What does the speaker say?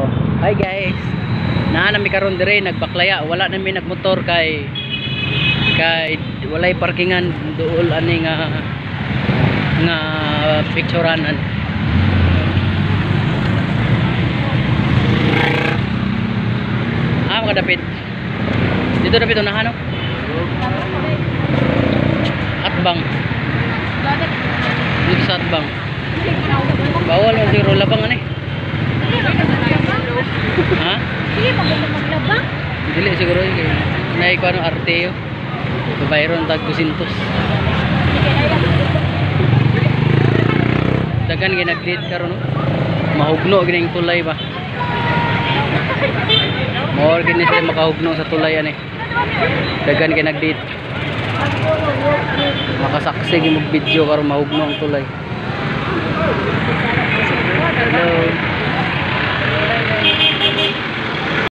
Oh, hi guys. Nami karon dire nagbaklaya, wala na mi nagmotor kay walay parkingan duol ani nga pictureanan. Makadapit. Dito dapit unahan no. Atbang. Dito sa Atbang. Bawal man siguro labang ani. Ha? Hindi maglabang. Dili siguro kay nay ko ano Arteo. Bayron tag 200. Dagan ginagdit karon no. Mahugno gining tulay ba. More gini sila makahugno sa tulay ani. Dagan ginagdit. Makasaksi gi mo video karon mahugno ang tulay. Hello.